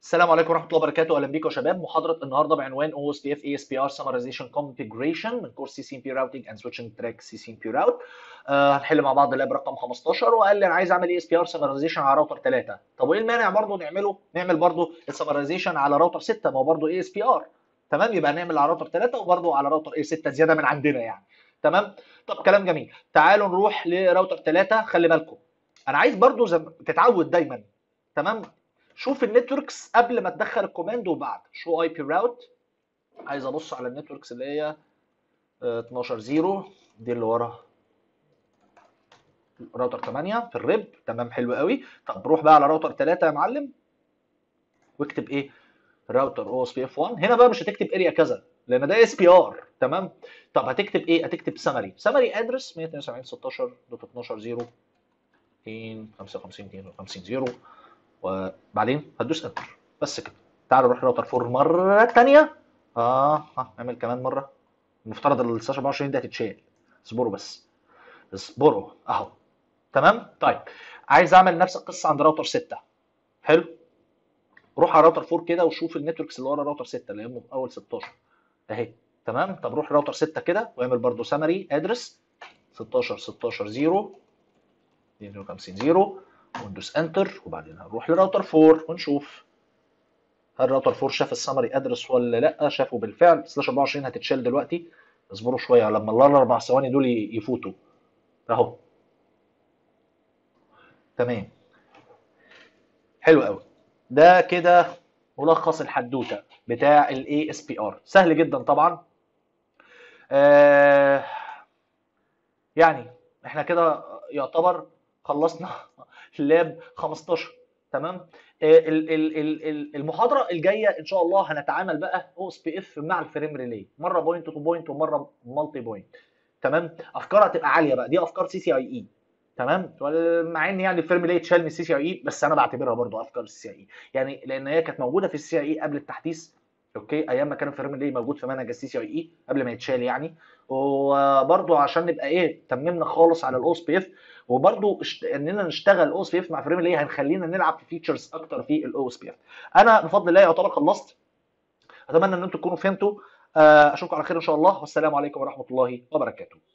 السلام عليكم ورحمة الله وبركاته، أهلا بيكم يا شباب. محاضرة النهاردة بعنوان OSPF ASPR Summarization Configuration من كورس CCNP Routing and Switching Track CCNP Route. هنحل مع بعض اللاب رقم 15، وقال لي أنا عايز أعمل ASPR Summarization على راوتر 3. طب وإيه المانع برضه نعمل برضه السمرايزيشن على راوتر 6؟ ما هو برضه ASPR. تمام، يبقى نعمل على راوتر 3 وبرضه على راوتر 6 زيادة من عندنا يعني. تمام. طب كلام جميل، تعالوا نروح لراوتر 3. خلي بالكم، أنا عايز برضه زي تتعود دايما. تمام. شوف النتوركس قبل ما تدخل الكوماند وبعد. شو اي بي راوت، عايز ابص على النتوركس اللي هي 12 0 دي اللي ورا راوتر 8 في الريب. تمام، حلو قوي. طب روح بقى على راوتر 3 يا معلم، واكتب ايه؟ راوتر او اس بي اف 1. هنا بقى مش هتكتب اريا كذا لان ده اس بي ار. تمام. طب هتكتب ايه؟ هتكتب سمري ادرس 172.16.12.0 55 52 0، وبعدين هتدوس انتر. بس كده. تعالوا نروح راوتر 4 مره ثانيه. نعمل كمان مره. المفترض ال 16 دي هتتشال. اصبروا بس، اصبروا اهو. تمام. طيب، عايز اعمل نفس القصه عند راوتر 6. حلو. روح على راوتر 4 كده وشوف النتوركس اللي ورا راوتر 6 اللي هم في اول 16 اهي. تمام. طب روح راوتر 6 كده واعمل برده سمري ادرس 16 16 0 52 0 وندوس انتر. وبعدين هنروح لراوتر 4 ونشوف هل راوتر 4 شاف السمري ادرس ولا لا. شافه بالفعل. سلاش 24 هتتشال دلوقتي. اصبروا شويه لما الاربع ثواني دول يفوتوا اهو. تمام، حلو قوي. ده كده ملخص الحدوته بتاع الاي اس بي ار. سهل جدا طبعا. آه يعني احنا كده يعتبر خلصنا لاب 15. تمام. المحاضره الجايه ان شاء الله هنتعامل بقى او اس بي اف مع الفريم ريلي، مره بوينت تو بوينت ومره مالتي بوينت. تمام. افكارها هتبقى عاليه بقى، دي افكار سي سي اي اي. تمام. مع ان يعني الفيرم ريلي اتشال من السي سي اي اي، بس انا بعتبرها برضو افكار السي سي اي، يعني لان هي كانت موجوده في السي سي اي قبل التحديث. اوكي، ايام ما كان الفيرم ريلي موجود في منهج السي سي اي اي قبل ما يتشال يعني. وبرضو عشان نبقى ايه، تممنا خالص على الاو اس بي اف. وبرضو اننا نشتغل او اس بي اف مع فريم ريلي هنخلينا نلعب في فيتشرز اكتر في الاو اس بي اف. انا بفضل الله يعتبر خلصت. اتمنى ان انتم تكونوا فهمتوا. اشوفكم على خير ان شاء الله، والسلام عليكم ورحمه الله وبركاته.